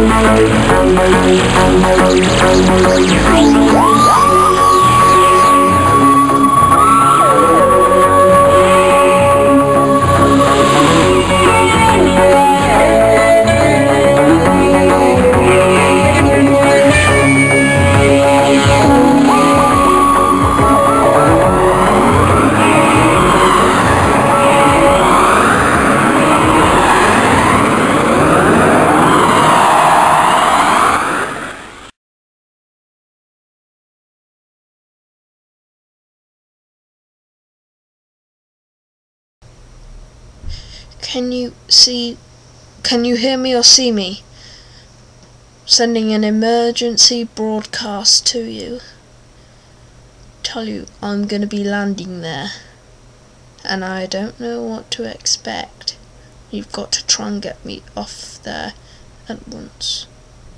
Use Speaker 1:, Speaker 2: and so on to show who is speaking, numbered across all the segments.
Speaker 1: Can you hear me or see me? Sending an emergency broadcast to you. Tell you I'm gonna be landing there. And I don't know what to expect. You've got to try and get me off there at once.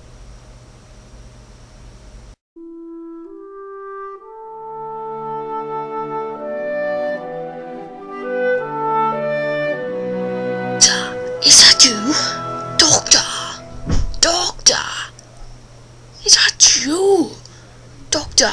Speaker 1: Is that you? Doctor! Doctor! Is that you? Doctor!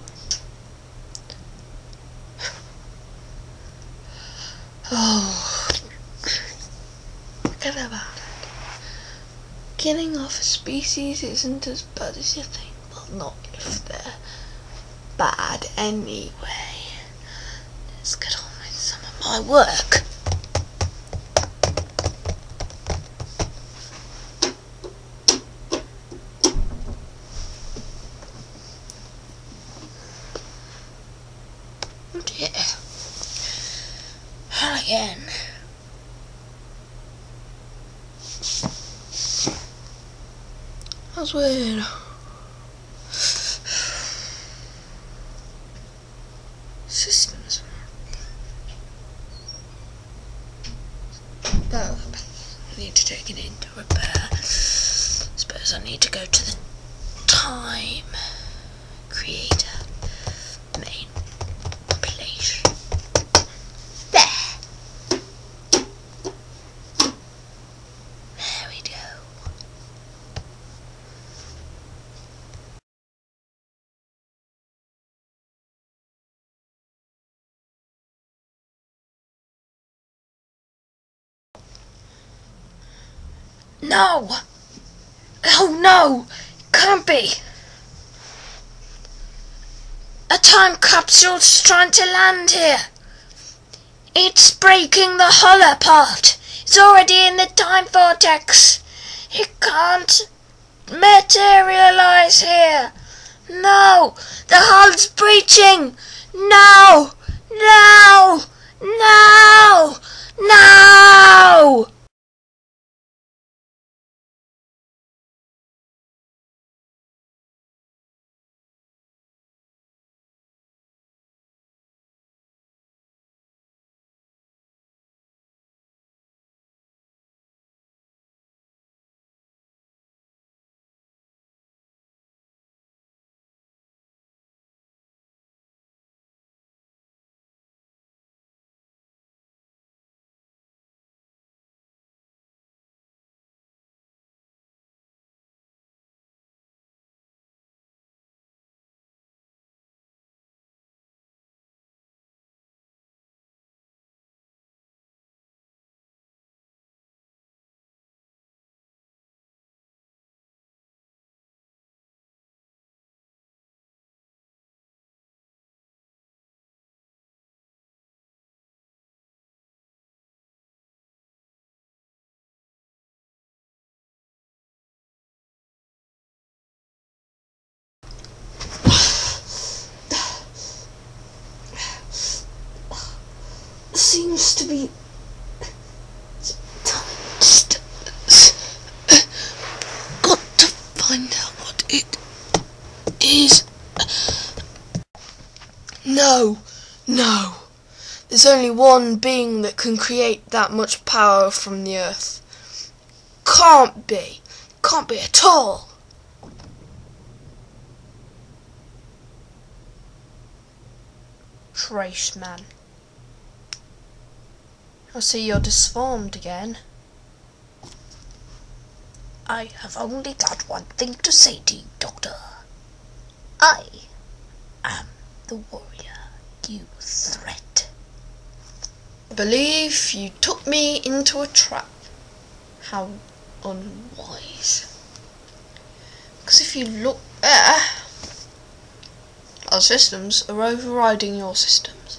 Speaker 1: Oh. Forget about it. Killing off a species isn't as bad as you think. Well, not if they're bad anyway. Let's get on with some of my work. Oh dear. How again? That's weird. Systems. Oh, I need to take it into repair. Suppose I need to go to the time creator main place. There we go. No! Oh no! Can't be! A time capsule's trying to land here! It's breaking the hull apart! It's already in the time vortex! It can't materialize here! No! The hull's breaching! No! No! No! No! Seems to be got to find out what it is. No, no. There's only one being that can create that much power from the earth. Can't be. Can't be at all. Trace man. I see you're disformed again.
Speaker 2: I have only got one thing to say to you, Doctor. I am the warrior you threat.
Speaker 1: I believe you took me into a trap. How unwise. Because if you look there, our systems are overriding your systems.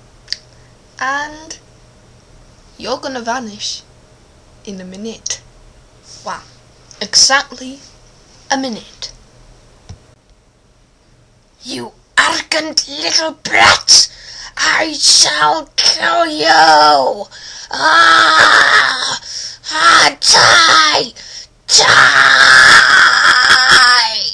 Speaker 1: And you're gonna vanish in a minute. Wow. Exactly a minute.
Speaker 2: You arrogant little brat! I shall kill you! Die! Die!